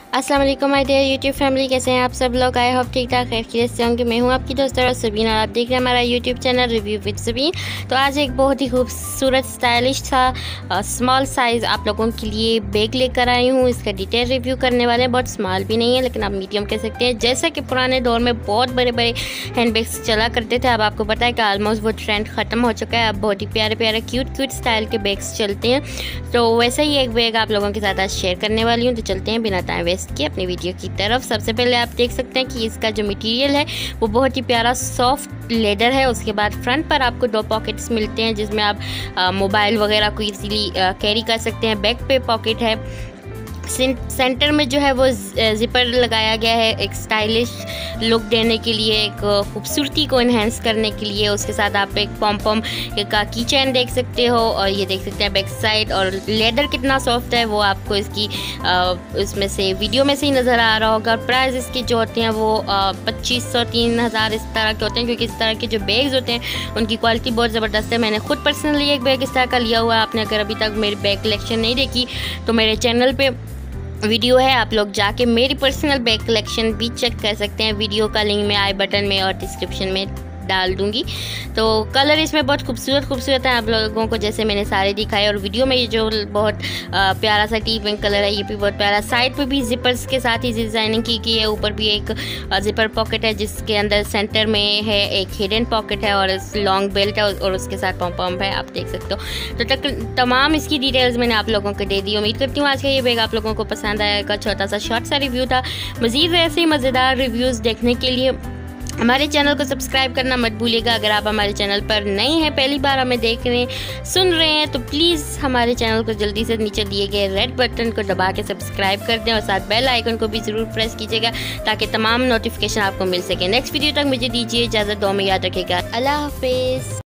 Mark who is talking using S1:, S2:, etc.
S1: अस्सलाम वालेकुम my dear YouTube family, कैसे हैं आप सब लोग। आई होप ठीक ठाक खैरियत से होंगे। मैं हूं आपकी दोस्त और सबीन और आप देख रहे हैं हमारा YouTube channel review with Sabeen. तो आज एक बहुत ही खूबसूरत स्टाइलिश सा स्मॉल साइज़ आप लोगों के लिए बैग लेकर आई हूं। इसका डिटेल रिव्यू करने वाले हैं। बहुत स्मॉल भी नहीं है लेकिन आप मीडियम कह सकते हैं। जैसा कि पुराने दौर में बहुत बड़े बड़े हैंड बैग्स चला करते थे, अब आपको पता है कि ऑलमोस्ट वो ट्रेंड ख़त्म हो चुका है। अब बहुत ही प्यारे प्यारे क्यूट स्टाइल के बैग्स चलते हैं। तो वैसा ही एक बैग आप लोगों के साथ आज शेयर करने वाली हूँ। तो चलते हैं बिना टाइम वेस्ट किए अपनी वीडियो की तरफ। सबसे पहले आप देख सकते हैं कि इसका जो मटेरियल है वो बहुत ही प्यारा सॉफ्ट लेदर है। उसके बाद फ्रंट पर आपको 2 पॉकेट्स मिलते हैं जिसमें आप मोबाइल वगैरह को इजीली कैरी कर सकते हैं। बैक पे पॉकेट है। सेंटर में जो है वो जिपर लगाया गया है एक स्टाइलिश लुक देने के लिए, एक खूबसूरती को इन्हेंस करने के लिए। उसके साथ आप एक पॉम का की चैन देख सकते हो और ये देख सकते हैं बैक साइड। और लेदर कितना सॉफ्ट है वो आपको इसकी उसमें से वीडियो में से ही नज़र आ रहा होगा। प्राइस इसके जो होते हैं वो 2500 3000 इस तरह के होते हैं, क्योंकि इस तरह के जो बैग्स होते हैं उनकी क्वालिटी बहुत ज़बरदस्त है। मैंने खुद पर्सनली एक बैग इस तरह का लिया हुआ है। आपने अगर अभी तक मेरी बैग कलेक्शन नहीं देखी तो मेरे चैनल पे वीडियो है, आप लोग जाके मेरी पर्सनल बैग कलेक्शन भी चेक कर सकते हैं। वीडियो का लिंक मैं आई बटन में और डिस्क्रिप्शन में डाल दूंगी। तो कलर इसमें बहुत खूबसूरत है आप लोगों को, जैसे मैंने सारे दिखाए। और वीडियो में ये जो बहुत प्यारा सा टी पिंक कलर है ये भी बहुत प्यारा। साइड पे भी जिपर्स के साथ ही डिज़ाइनिंग की है। ऊपर भी एक जिपर पॉकेट है जिसके अंदर सेंटर में है एक हिडन पॉकेट है और लॉन्ग बेल्ट है और उसके साथ पम्प है, आप देख सकते हो। तो तमाम इसकी डिटेल्स मैंने आप लोगों को दे दी। उम्मीद करती हूँ आज का ये बैग आप लोगों को पसंद आएगा। छोटा सा शॉर्ट सा रिव्यू था। मज़ीद ऐसे ही मज़ेदार रिव्यूज़ देखने के लिए हमारे चैनल को सब्सक्राइब करना मत भूलिएगा। अगर आप हमारे चैनल पर नए हैं, पहली बार हमें देख रहे हैं सुन रहे हैं, तो प्लीज़ हमारे चैनल को जल्दी से नीचे दिए गए रेड बटन को दबा के सब्सक्राइब कर दें और साथ बेल आइकन को भी ज़रूर प्रेस कीजिएगा ताकि तमाम नोटिफिकेशन आपको मिल सके। नेक्स्ट वीडियो तक मुझे दीजिए इजाज़त। दुआ में याद रखिएगा। अल्लाह हाफिज़।